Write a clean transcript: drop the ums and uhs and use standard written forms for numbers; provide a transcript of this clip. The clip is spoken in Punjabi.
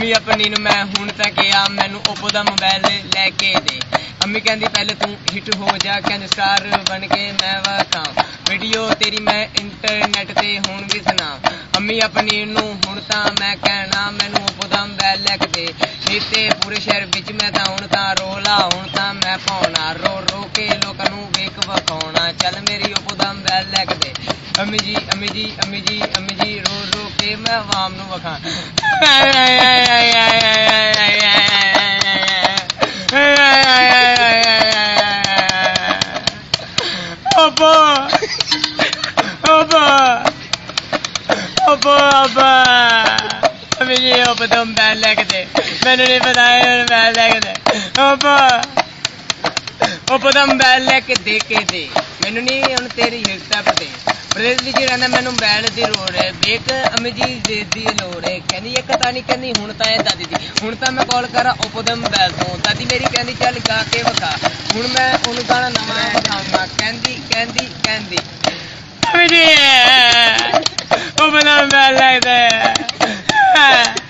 ਅੰਮੀ ਆਪਣੀ ਨੂੰ ਮੈਂ ਹੁਣ ਤਾਂ ਕਿਹਾ ਮੈਨੂੰ ਓਪੋ ਦਾ ਮੋਬਾਈਲ ਲੈ ਕੇ ਦੇ। ਅੰਮੀ ਕਹਿੰਦੀ ਪਹਿਲੇ ਤੂੰ ਹਿੱਟ ਹੋ ਜਾ, ਕਹਿੰਦੀ ਸਟਾਰ ਬਣ ਕੇ ਮੈਂ ਵਖਾਂ ਵੀਡੀਓ ਤੇਰੀ ਮੈਂ ਇੰਟਰਨੈਟ ਤੇ ਹੁਣ ਵੀ ਸੁਣਾ। ਅੰਮੀ ਆਪਣੀ ਨੂੰ ਹੁਣ ਤਾਂ ਮੈਂ ਕਹਿਣਾ ਮੈਨੂੰ ਓਪੋ ਦਾ ਮੋਬਾਈਲ ਲੈ ਕੇ ਦੇ, ਨਹੀਂ ਤੇ ਪੂਰੇ ਸ਼ਹਿਰ ਵਿੱਚ ਮੈਂ ਤਾਂ ਹੁਣ ਤਾਂ ਰੋਲਾ ਹੁਣ ਤਾਂ ਮੈਂ ਪਾਉਣਾ, ਰੋ ਰੋ ਕੇ ਲੋਕਾਂ ਨੂੰ ਵੇਖ ਵਿਖਾਉਣਾ, ਚੱਲ ਮੇਰੀ ਓਪੋ ਦਾ ਮੋਬਾਈਲ ਲੈ ਕੇ ਦੇ। ਅੰਮੀ ਜੀ ਅੰਮੀ ਜੀ ਅੰਮੀ ਜੀ ਅੰਮੀ ਜੀ ਰੋ ਰੋ ਕੇ ਮੈਂ ਆਵਾਮ ਨੂੰ ਵਿਖਾ। ਓਪੋ ਓਪੋ ਓਪੋ ਓਪੋ ਅੰਮੀ ਜੀ ਓਪੋ ਦਾ ਮੋਬਾਈਲ ਲੈ ਕੇ ਦੇ, ਮੈਨੂੰ ਨਹੀਂ ਪਤਾ ਮੋਬਾਈਲ ਲੈ ਕੇ ਦੇ। ਓਪੋ ਦਾ ਮੋਬਾਈਲ ਲੈ ਕੇ ਦੇ ਮੈਨੂੰ ਨਹੀਂ ਹੁਣ ਤੇਰੀ ਹਿੱਸਾ ਪਤੇ ਪ੍ਰਦੇਸ਼ ਵਿੱਚ ਰਹਿੰਦਾ ਮੈਨੂੰ ਮੋਬਾਈਲ ਦੀ ਲੋੜ ਹੈ, ਵੇਖ ਅੰਮੀ ਜੀ ਦੀ ਲੋੜ ਹੈ। ਕਹਿੰਦੀ ਇੱਕ ਤਾਂ ਨਹੀਂ ਕਹਿੰਦੀ ਹੁਣ ਤਾਂ ਇਹ ਦਾਦੀ ਦੀ, ਹੁਣ ਤਾਂ ਮੈਂ ਕਾਲ ਕਰਾਂ ਓਪੋ ਦੇ ਮੋਬਾਈਲ ਤੋਂ, ਦਾਦੀ ਮੇਰੀ ਕਹਿੰਦੀ ਚੱਲ ਗਾ ਕੇ ਵਿਖਾ, ਹੁਣ ਮੈਂ ਉਹਨੂੰ ਗਾਣਾ ਨਵਾਂ ਵਿਖਾਵਾਂ। ਕਹਿੰਦੀ ਅੰਮੀ ਜੀ ਓਪੋ ਦਾ ਮੋਬਾਈਲ ਲੈ ਦੇ।